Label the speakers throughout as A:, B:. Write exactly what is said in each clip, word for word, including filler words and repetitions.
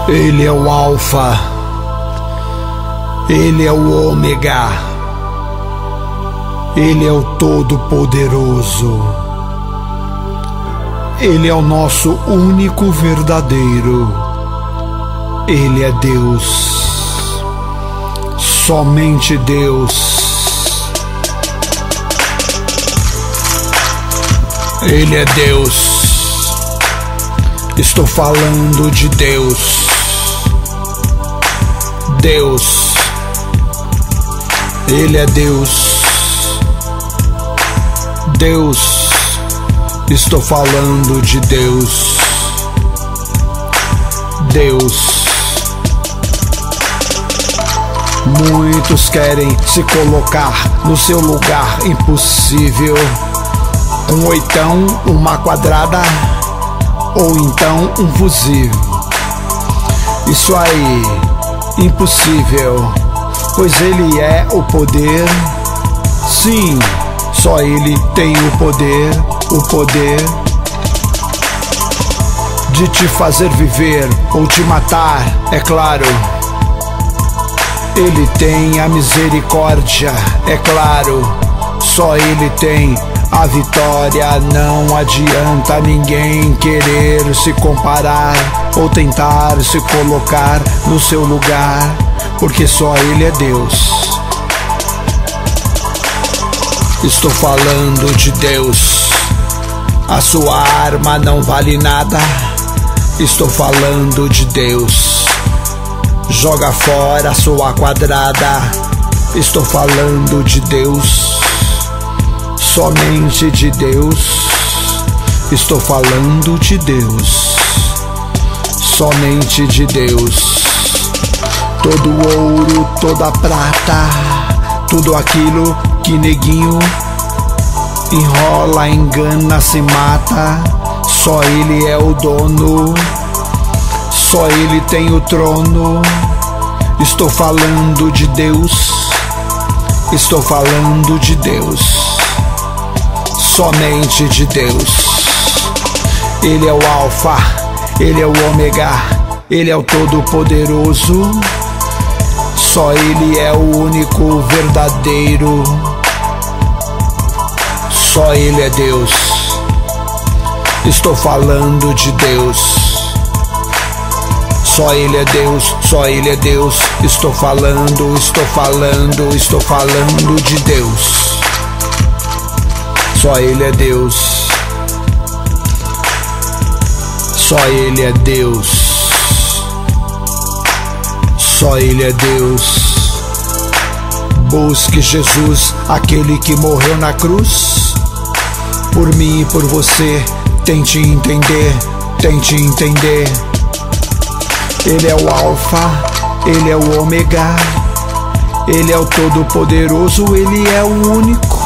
A: Ele é o Alfa, Ele é o Ômega, Ele é o Todo-Poderoso, Ele é o nosso único verdadeiro, Ele é Deus, somente Deus. Ele é Deus. Estou falando de Deus. Deus. Ele é Deus. Deus. Estou falando de Deus. Deus. Muitos querem se colocar no seu lugar impossível. Um oitão, uma quadrada, ou então um fusível. Isso aí, impossível, pois Ele é o poder. Sim, só Ele tem o poder, o poder de te fazer viver ou te matar, é claro. Ele tem a misericórdia, é claro. Só Ele tem a vitória. Não adianta ninguém querer se comparar ou tentar se colocar no seu lugar, porque só Ele é Deus. Estou falando de Deus. A sua arma não vale nada. Estou falando de Deus. Joga fora a sua quadrada. Estou falando de Deus. Somente de Deus. Estou falando de Deus. Somente de Deus. Todo ouro, toda prata, tudo aquilo que neguinho enrola, engana, se mata, só Ele é o dono. Só Ele tem o trono. Estou falando de Deus. Estou falando de Deus. Somente de Deus. Ele é o Alfa, Ele é o Ômega, Ele é o Todo-Poderoso. Só Ele é o único verdadeiro. Só Ele é Deus. Estou falando de Deus. Só Ele é Deus, só Ele é Deus. Estou falando, estou falando, estou falando de Deus. Só Ele é Deus. Só Ele é Deus. Só Ele é Deus. Busque Jesus, aquele que morreu na cruz. Por mim e por você, tente entender, tente entender. Ele é o Alfa, Ele é o Ômega, Ele é o Todo-Poderoso, Ele é o único.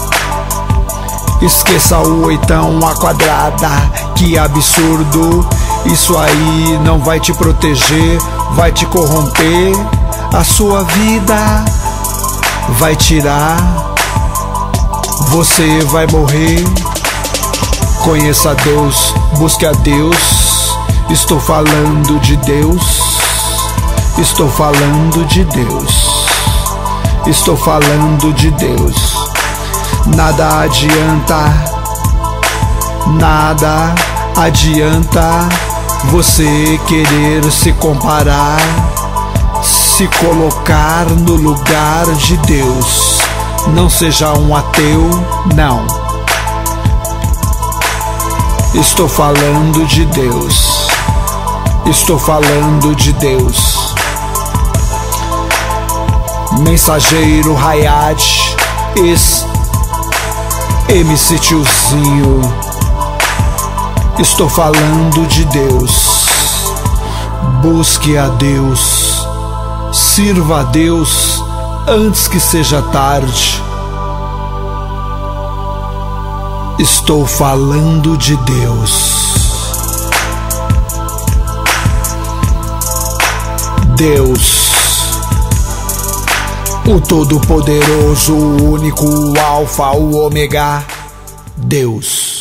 A: Esqueça o oitão, a quadrada, que absurdo. Isso aí não vai te proteger, vai te corromper. A sua vida vai tirar, você vai morrer. Conheça Deus, busque a Deus. Estou falando de Deus. Estou falando de Deus. Estou falando de Deus. Nada adianta, nada adianta você querer se comparar, se colocar no lugar de Deus. Não seja um ateu, não. Estou falando de Deus. Estou falando de Deus. Mensageiro Hayat, ex M C Tiozinho. Estou falando de Deus. Busque a Deus. Sirva a Deus antes que seja tarde. Estou falando de Deus. Deus, o Todo-Poderoso, o único, o Alfa, o Ômega, Deus.